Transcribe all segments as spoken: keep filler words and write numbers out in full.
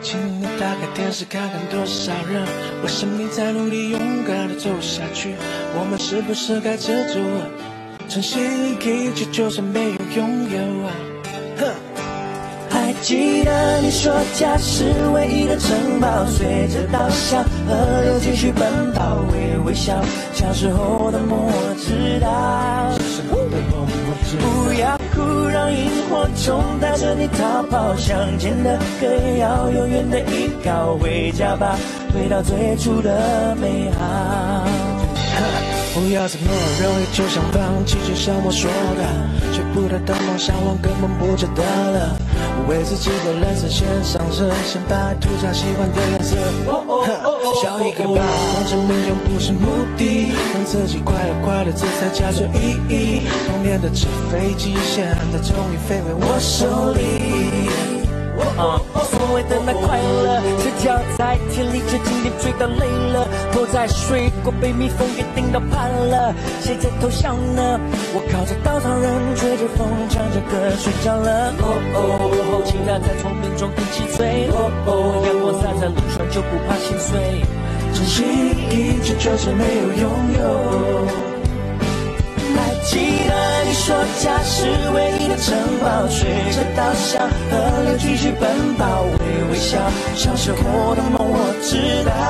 请你打开电视看看多少人为生命在努力勇敢地走下去，我们是不是该知足，珍惜一切就算没有拥有啊。哼， 还记得你说家是唯一的城堡，随着稻香河流继续奔跑，微微笑，小时候的我知道。不要哭，让萤火虫带着你逃跑，相见的歌谣，永远的依靠，回家吧，回到最初的美好。 不要这么容易就想放弃，就像我说的，追不到的梦想我根本不值得了。我为自己的人生献上热先把涂上喜欢的颜色。笑一个吧，反正命中不是目的，让自己快乐快乐，这才叫做意义。童年的纸飞机，现在终于飞回我手里。 所谓的那快乐，是脚在田里，却今天追到累了，头在水果被蜜蜂给叮到怕了，谁在偷笑呢？我靠着稻草人，吹着风，唱着歌睡着了。哦哦，其他在丛林中听气吹。哦哦，阳光洒在路上就不怕心碎， 珍惜一切就算没有拥有。 还记得你说家是唯一的城堡，随着稻香河流继续奔跑，微微笑，小时候的梦我知道。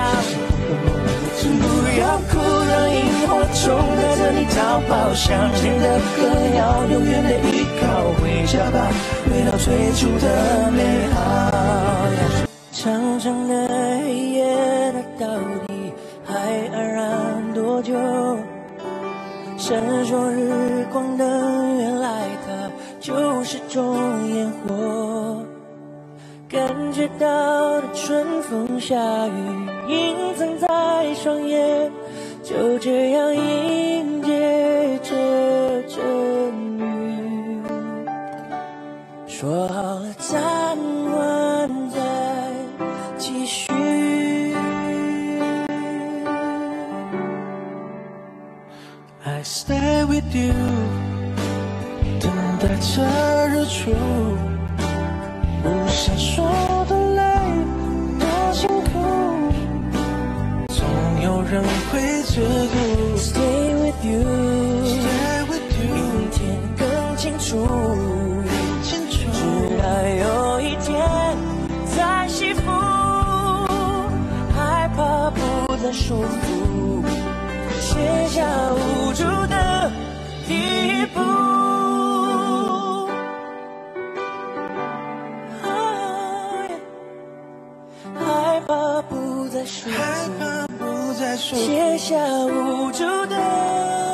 不要哭，让萤火虫带着你逃跑，相见的歌谣，永远的依靠，回家吧，回到最初的美好。长长的黑夜，它到底还安然多久？闪烁日光灯，原来它就是种烟火。感觉到的春风夏雨，隐藏在双眼，就这样迎接这阵雨。说好了暂缓再继续。 I stay with you， 等待着日出，不想说的泪多辛苦，总有人会知足。 Stay with you， Stay with you， 明天更清楚， 更清楚， 直到有一天再幸福，害怕不再束缚，写下无助的第一步。害怕不再束缚， 害怕不再束缚， 写下无助的。